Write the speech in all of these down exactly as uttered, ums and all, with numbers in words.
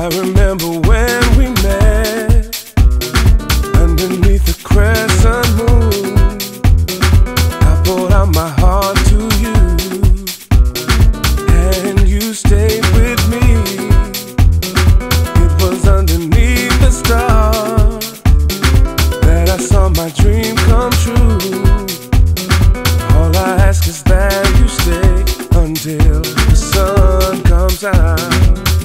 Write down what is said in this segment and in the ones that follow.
remember when we met underneath the crescent moon. I poured out my heart to you, and you stayed with me. It was underneath the stars that I saw my dream come true. All I ask is that you stay until the sun comes out.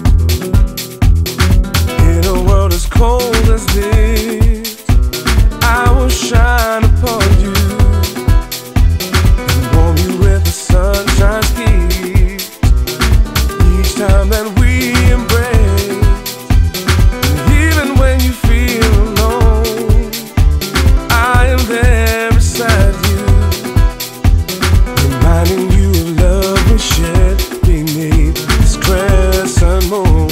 In a world as cold as this, I will shine upon you and warm you with the sunshine's kiss. Each time that we embrace, and even when you feel alone, I am there beside you, reminding you of love we shared beneath this crescent moon.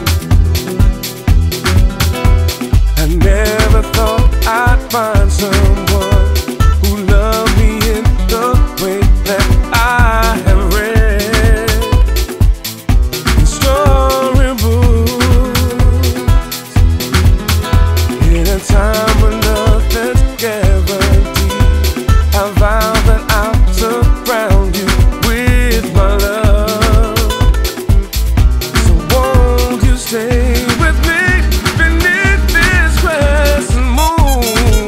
I never thought I'd find someone who loved me in the way that I have read in storybooks. In a time when nothing's guaranteed, I vow that I'll surround you with my love. So won't you stay with me beneath this crescent moon?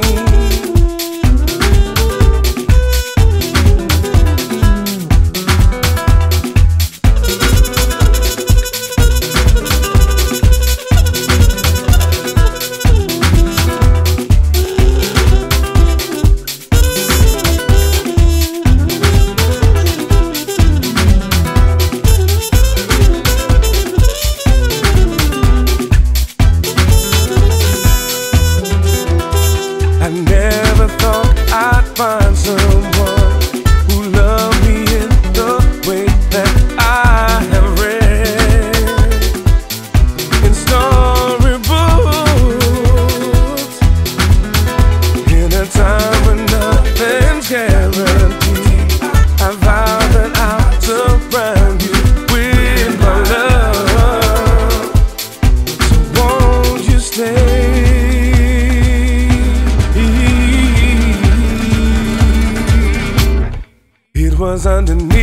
I never thought I'd find someone who loved me in the way that I have read in storybooks. In a time when nothing's guaranteed, I vow that I'll surround you with my love. So won't you stay? It was underneath